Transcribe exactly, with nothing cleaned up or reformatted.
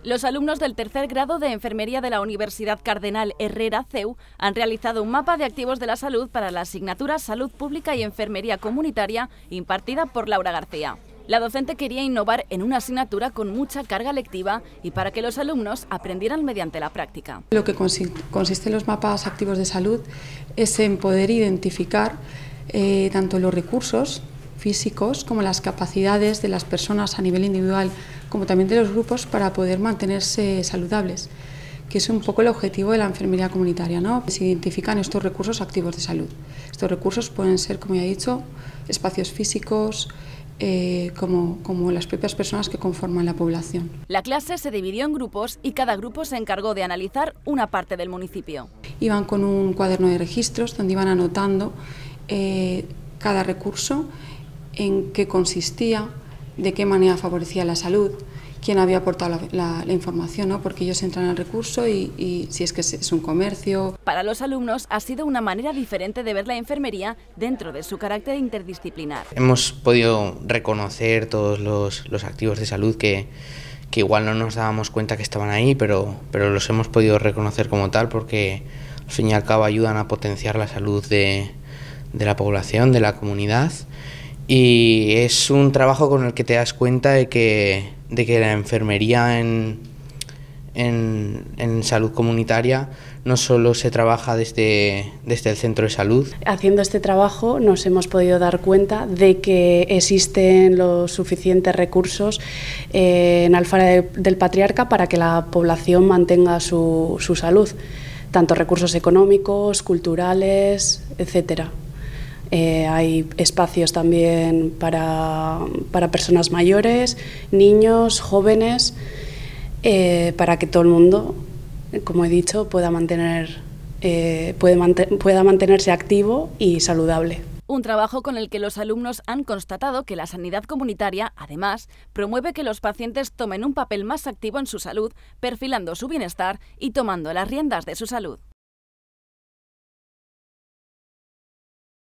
Los alumnos del tercer grado de Enfermería de la Universidad Cardenal Herrera C E U han realizado un mapa de activos de la salud para la asignatura Salud Pública y Enfermería Comunitaria impartida por Laura García. La docente quería innovar en una asignatura con mucha carga lectiva y para que los alumnos aprendieran mediante la práctica. Lo que consiste en los mapas activos de salud es en poder identificar eh, tanto los recursos físicos como las capacidades de las personas a nivel individual, como también de los grupos, para poder mantenerse saludables, que es un poco el objetivo de la enfermería comunitaria, ¿no? Se identifican estos recursos activos de salud. Estos recursos pueden ser, como ya he dicho, espacios físicos, eh, como, como las propias personas que conforman la población. La clase se dividió en grupos y cada grupo se encargó de analizar una parte del municipio. Iban con un cuaderno de registros donde iban anotando eh, cada recurso, en qué consistía, de qué manera favorecía la salud, quién había aportado la, la, la información, ¿no? Porque ellos entran al recurso y, y si es que es un comercio. Para los alumnos ha sido una manera diferente de ver la enfermería dentro de su carácter interdisciplinar. Hemos podido reconocer todos los, los activos de salud que, que igual no nos dábamos cuenta que estaban ahí, pero, pero los hemos podido reconocer como tal porque al fin y al cabo ayudan a potenciar la salud de, de la población, de la comunidad. Y es un trabajo con el que te das cuenta de que, de que la enfermería en, en, en salud comunitaria no solo se trabaja desde, desde el centro de salud. Haciendo este trabajo nos hemos podido dar cuenta de que existen los suficientes recursos eh, en Alfara de, del Patriarca para que la población mantenga su, su salud, tanto recursos económicos, culturales, etcétera. Eh, hay espacios también para, para personas mayores, niños, jóvenes, eh, para que todo el mundo, como he dicho, pueda, mantener, eh, puede manten- pueda mantenerse activo y saludable. Un trabajo con el que los alumnos han constatado que la sanidad comunitaria, además, promueve que los pacientes tomen un papel más activo en su salud, perfilando su bienestar y tomando las riendas de su salud.